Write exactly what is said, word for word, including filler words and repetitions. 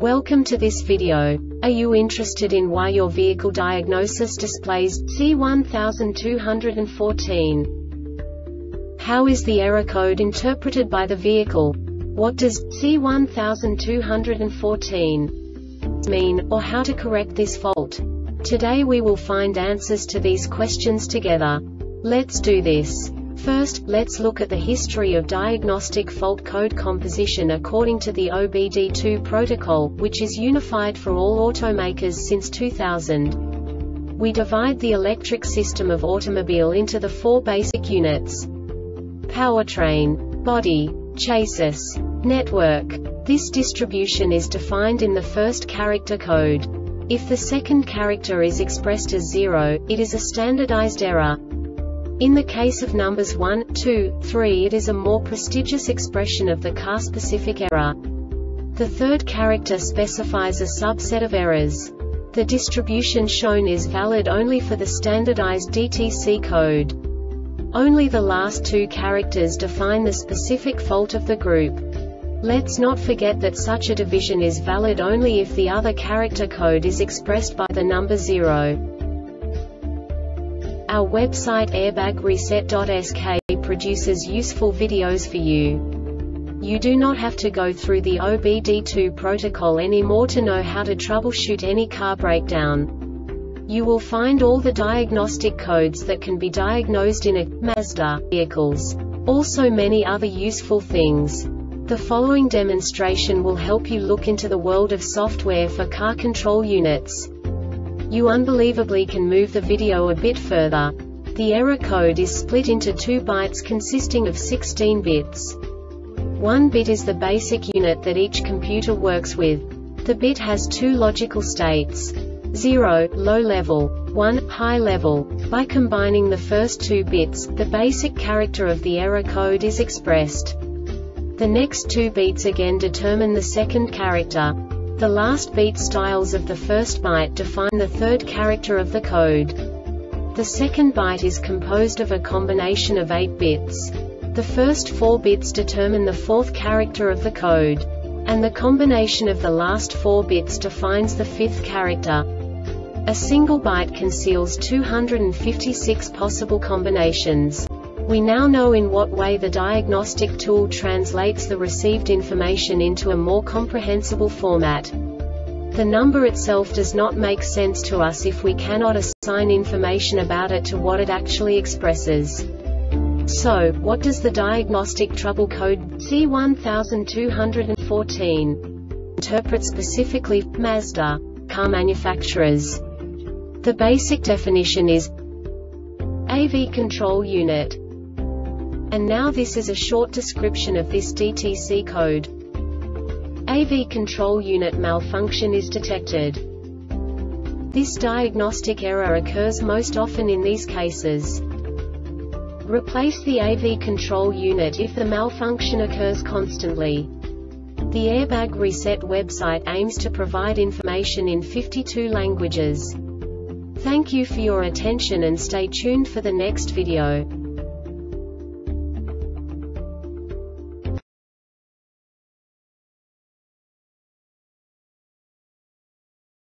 Welcome to this video. Are you interested in why your vehicle diagnosis displays C one two one four? How is the error code interpreted by the vehicle? What does C one two one four mean, or how to correct this fault? Today we will find answers to these questions together. Let's do this. First, let's look at the history of diagnostic fault code composition according to the O B D two protocol, which is unified for all automakers since two thousand. We divide the electric system of automobile into the four basic units: powertrain, body, chassis, network. This distribution is defined in the first character code. If the second character is expressed as zero, it is a standardized error. In the case of numbers one, two, three, it is a more prestigious expression of the car-specific error. The third character specifies a subset of errors. The distribution shown is valid only for the standardized D T C code. Only the last two characters define the specific fault of the group. Let's not forget that such a division is valid only if the other character code is expressed by the number zero. Our website airbag reset dot S K produces useful videos for you. You do not have to go through the O B D two protocol anymore to know how to troubleshoot any car breakdown. You will find all the diagnostic codes that can be diagnosed in a Mazda vehicles. Also many other useful things. The following demonstration will help you look into the world of software for car control units. You unbelievably can move the video a bit further. The error code is split into two bytes consisting of sixteen bits. One bit is the basic unit that each computer works with. The bit has two logical states: zero, low level, one, high level. By combining the first two bits, the basic character of the error code is expressed. The next two bits again determine the second character. The last beat styles of the first byte define the third character of the code. The second byte is composed of a combination of eight bits. The first four bits determine the fourth character of the code. And the combination of the last four bits defines the fifth character. A single byte conceals two hundred fifty-six possible combinations. We now know in what way the diagnostic tool translates the received information into a more comprehensible format. The number itself does not make sense to us if we cannot assign information about it to what it actually expresses. So, what does the diagnostic trouble code C one two one four interpret specifically for Mazda car manufacturers? The basic definition is A V control unit. And now this is a short description of this D T C code. A V control unit malfunction is detected. This diagnostic error occurs most often in these cases. Replace the A V control unit if the malfunction occurs constantly. The Airbag Reset website aims to provide information in fifty-two languages. Thank you for your attention and stay tuned for the next video.